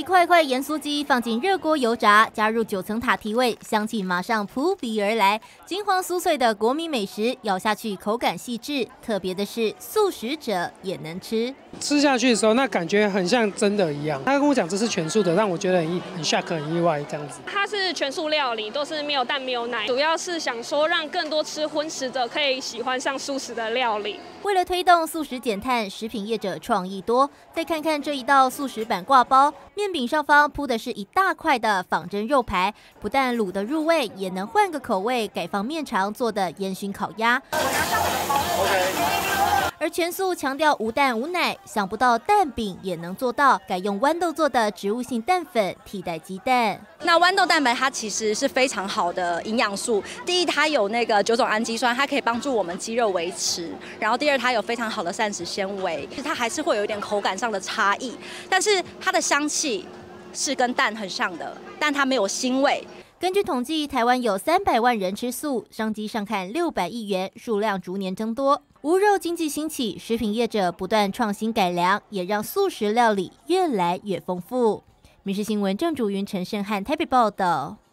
块块盐酥鸡放进热锅油炸，加入9层塔提味，香气马上扑鼻而来。金黄酥脆的国民美食，咬下去口感细致。特别的是，素食者也能吃。 吃下去的时候，那感觉很像真的一样。他跟我讲这是全素的，让我觉得很 shock 很意外这样子。 它是全素料理，都是没有蛋没有奶，主要是想说让更多吃荤食者可以喜欢上素食的料理。 为了推动素食减碳，食品业者创意多。再看看这一道素食版挂包，面饼上方铺的是一大块的仿真肉排，不但卤得入味，也能换个口味，改放面肠做的烟熏烤鸭。而全素强调无蛋无奶，想不到蛋饼也能做到，改用豌豆做的植物性蛋粉替代鸡蛋。 那豌豆蛋白它其实是非常好的营养素，第一它有那个9种氨基酸，它可以帮助我们肌肉维持，然后第二它有非常好的膳食纤维，它还是会有一点口感上的差异，但是它的香气是跟蛋很像的，但它没有腥味。 根据统计，台湾有300万人吃素，商机上看600亿元，数量逐年增多。无肉经济兴起，食品业者不断创新改良，也让素食料理越来越丰富。民视新闻郑竹云、陈胜汉台北报道。